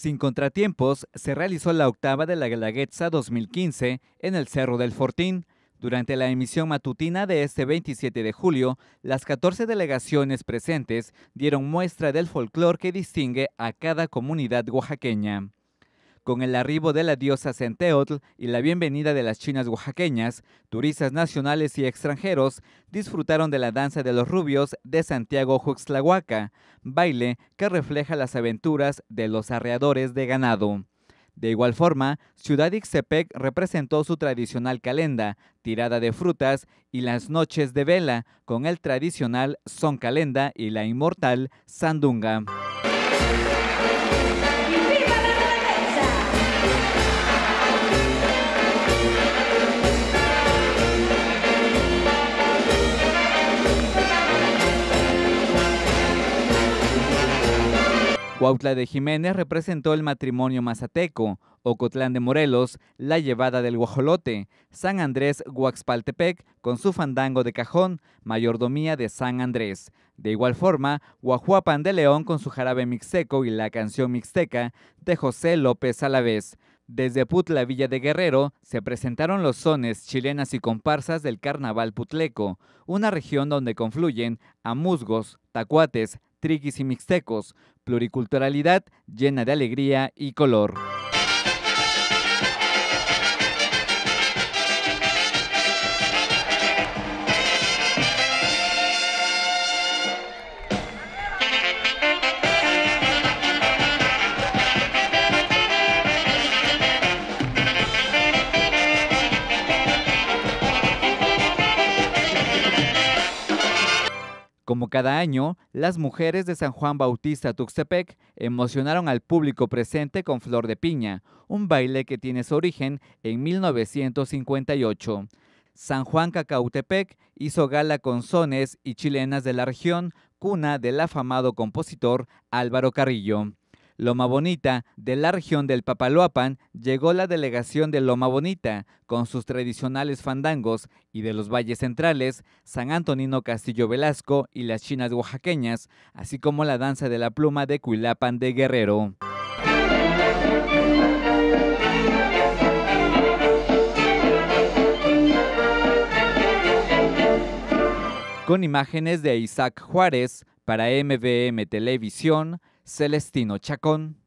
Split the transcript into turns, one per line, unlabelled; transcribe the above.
Sin contratiempos, se realizó la octava de la Guelaguetza 2015 en el Cerro del Fortín. Durante la emisión matutina de este 27 de julio, las 14 delegaciones presentes dieron muestra del folclor que distingue a cada comunidad oaxaqueña. Con el arribo de la diosa Centeotl y la bienvenida de las chinas oaxaqueñas, turistas nacionales y extranjeros disfrutaron de la danza de los rubios de Santiago Juxtlahuaca, baile que refleja las aventuras de los arreadores de ganado. De igual forma, Ciudad Ixtepec representó su tradicional calenda, tirada de frutas y las noches de vela, con el tradicional son calenda y la inmortal sandunga. Cuautla de Jiménez representó el matrimonio mazateco, Ocotlán de Morelos, la llevada del guajolote, San Andrés Guaxpaltepec con su fandango de cajón, mayordomía de San Andrés. De igual forma, Guajuapan de León con su jarabe mixteco y la canción mixteca de José López Alavés. Desde Putla, Villa de Guerrero, se presentaron los sones, chilenas y comparsas del Carnaval Putleco, una región donde confluyen amuzgos, tacuates, triquis y mixtecos, pluriculturalidad llena de alegría y color. Como cada año, las mujeres de San Juan Bautista Tuxtepec emocionaron al público presente con Flor de Piña, un baile que tiene su origen en 1958. San Juan Cacautepec hizo gala con sones y chilenas de la región, cuna del afamado compositor Álvaro Carrillo. Loma Bonita, de la región del Papaloapan, llegó la delegación de Loma Bonita, con sus tradicionales fandangos, y de los valles centrales, San Antonino Castillo Velasco y las chinas oaxaqueñas, así como la danza de la pluma de Cuilapan de Guerrero. Con imágenes de Isaac Juárez, para MVM Televisión, Celestino Chacón.